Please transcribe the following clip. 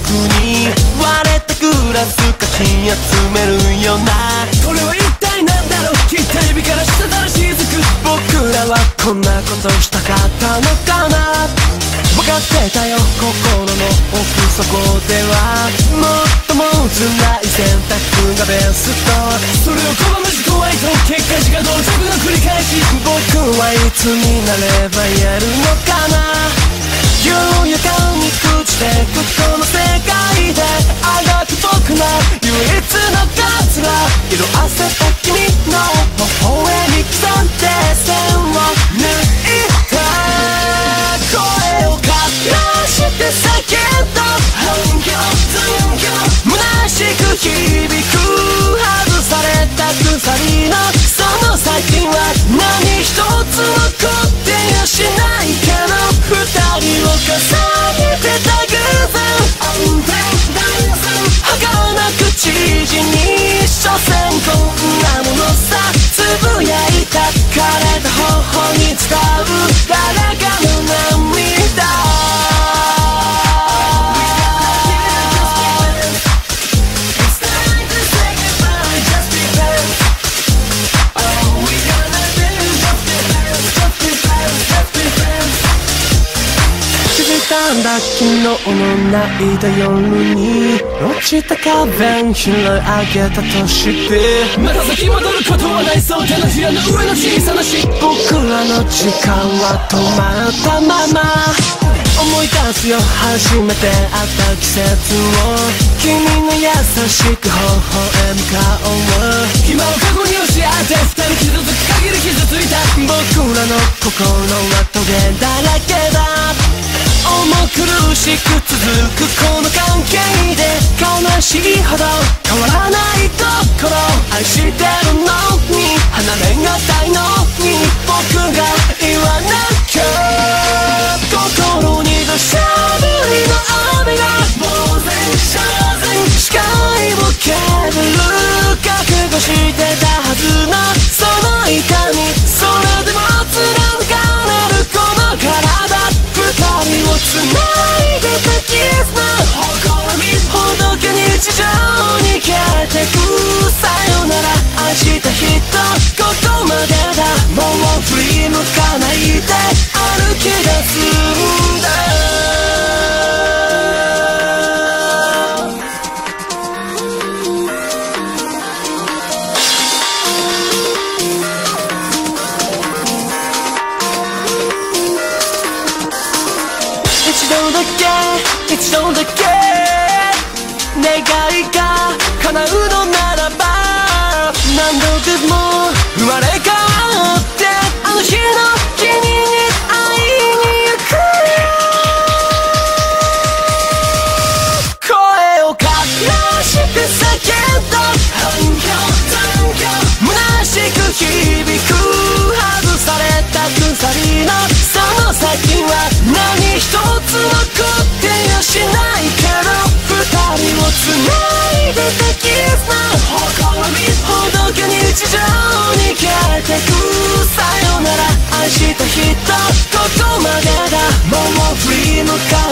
に割れたグラスかき集めるよな。 これは一体なんだろう、切った指から滴る雫。 僕らはこんなことしたかったのかな。分かってたよ心の奥底では。もっとも辛い選択がベスト。 それを拒む自己愛と結果自我同着の繰り返し。 僕はいつになれば言えるのかな。緩やかに朽ちてくこの世界であがく僕の唯一のカツラ。色あせた君の微笑み刻んで線を抜いた。声をかして叫んだ反響虚しく響く。外された鎖のその先は何一つ残ってやしないけど、二人を重ねてた偶然儚く縮に所詮こんなものさ。つぶやいた枯れた頬に伝う誰かの涙。なんだ昨日の泣いた夜に落ちた壁拾い上げたとして、 また先戻ることはないそう。手のひらの上の小さなし。 僕らの時間は止まったまま。思い出すよ初めて会った季節を。君の優しく微笑む顔を。 今を過去に押し合って二人傷つく限り傷ついた。 僕らの心はトゲだらけだ。重苦しく続くこの関係で悲しいほど変わらない心。愛してるのに離れがたいのに僕が言わなきゃ。心に土砂降りの雨が呆然正然視界を削る。覚悟してたはずのその痛み、それでも貫かれるこの体。二人を繋いでた絆誇りほどけ日常に消えてく。さよなら愛した人ここまでだ。もう振り向かないで歩き出すんだ。一度だけ願いが叶うのならば何度でも生まれ変わってあの日の君に会いに行くよ。声をかけして叫んだ反響虚しく響く。外された鎖のその先は何一つ残ってやしないけど、二人を繋いでた絆誇りほどけ日常に消えてく。さよなら愛した人ここまでだ。もう振り向か